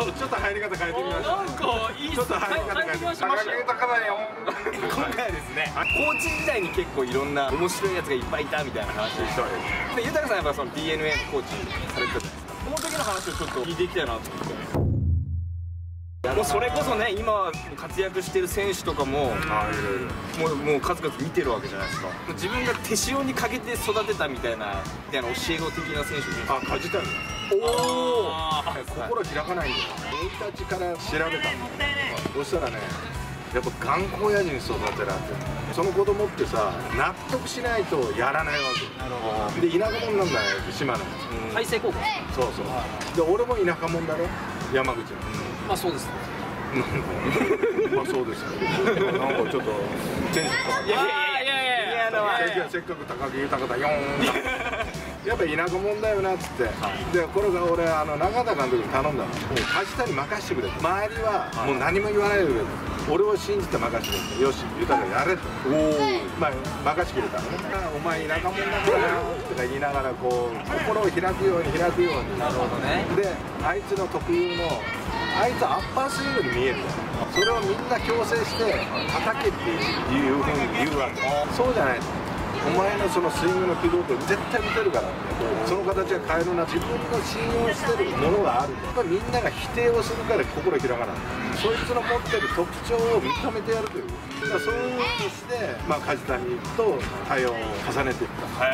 ちょっと入り方変えてみました。 なんかいいっすね。 ちょっと入り方変えてみました。 高木豊だよ。 今回はですね、コーチ時代に結構いろんな面白いやつがいっぱいいたみたいな話をしたわけです。で、豊さんやっぱその DNA のコーチされてたじゃないですか。その時の話をちょっと聞いていきたいなと思って。もうそれこそね、今活躍してる選手とかももう数々見てるわけじゃないですか。自分が手塩にかけて育てたみたいな教え子的な選手です。 あ、梶谷。 おお、 心開かないんだよ。生い立ちから調べたんだよ。そしたらね、やっぱ頑固親父に育てられてる。その子供ってさ、納得しないとやらないわけ。なるほど。で、田舎者なんだよ、島根。 海星高校。 そうそう。で、俺も田舎者だろ、山口の。 まあそうですね。 まあそうですけど、なんかちょっとテンション高い。 いやせっかく高木豊だよーん。やっぱ田舎者だよなっつって、でこれが俺中田監督に頼んだの。梶谷任してくれと。周りはもう何も言わないでくれと。俺を信じて任してくれと。よし、豊やれと。まあ任してくれたのね。お前田舎者だからとか言いながらこう心を開くように開くように。 なるほどね。 であいつの特有のあいつアッパースイングに見える。それをみんな強制して叩けっていうふうに言うわけ。そうじゃない。お前のそのスイングの軌道って絶対見てるから、その形が変えるな。自分の信用してるものがある。やっぱりみんなが否定をするから心開かない。そいつの持ってる特徴を認めてやるという。だからそういうふうにして、まあ、梶谷と対応を重ねていった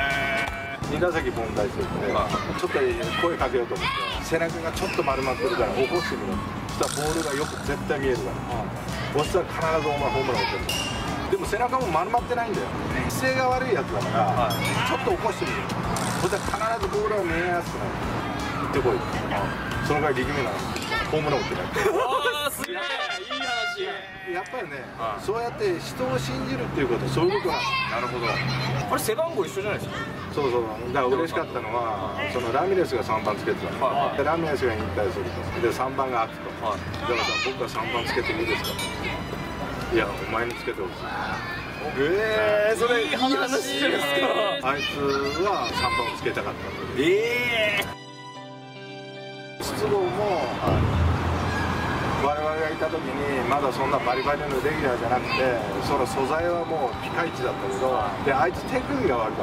。2打席凡退してて、ちょっと声かけようと思って背中がちょっと丸まってるから起こしてみろ。そしたらボールがよく絶対見えるから、そしたら必ずお前ホームラン打ってる。でも背中も丸まってないんだよ。姿勢が悪いやつだから、ちょっと起こしてみる。そしたら必ずボールが見えやすくなる。行ってこい。そのぐらい力みなの。ホームラン打ってない。 おー、すげえ、いい話。 やっぱりね、そうやって人を信じるっていうことはそういうことなんだ。なるほど。 これ背番号一緒じゃないですか。 そうそう、だから嬉しかったのは、そのラミレスが3番つけてたの。でラミレスが引退すると。で3番が空くと。だからさ、僕は3番つけていいですか。いや、お前につけてほしい。 それいい話じゃないですか。 あいつは3番をつけたかった。筒香も我々がいた時にまだそんなバリバリのレギュラーじゃなくて、その素材はもうピカイチだったけど、であいつ手首が悪かった。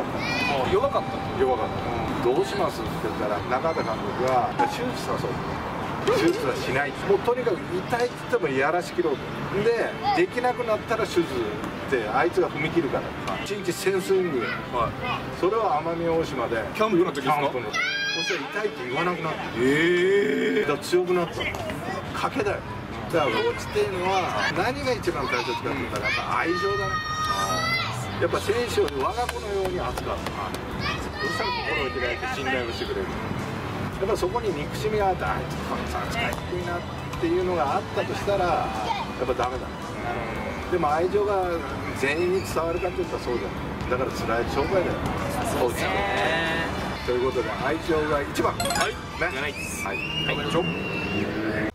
弱かった。 弱かった。どうしますって言ったら中田監督が手術さそう。手術はしない。もうとにかく痛いって言ってもやらしきろうと。でできなくなったら手術ってあいつが踏み切るから。1日1000スイング。それを奄美大島でキャンプの時ですか。 そして痛いって言わなくなった。だから強くなった。賭けだよ。だからコーチっていうのは何が一番大切かって言ったらやっぱ愛情だね。やっぱ選手を我が子のように扱う。そしたら心を開いて信頼をしてくれる。やっぱそこに憎しみがあって、あいつこのさ扱いにくいなっていうのがあったとしたらやっぱダメだ。でも愛情が全員に伝わるかって言ったらそうじゃない。だから辛い商売だよ。 そうですね。 ということで愛情が一番。 はい。 ね。 じゃないです。 はい。 はい。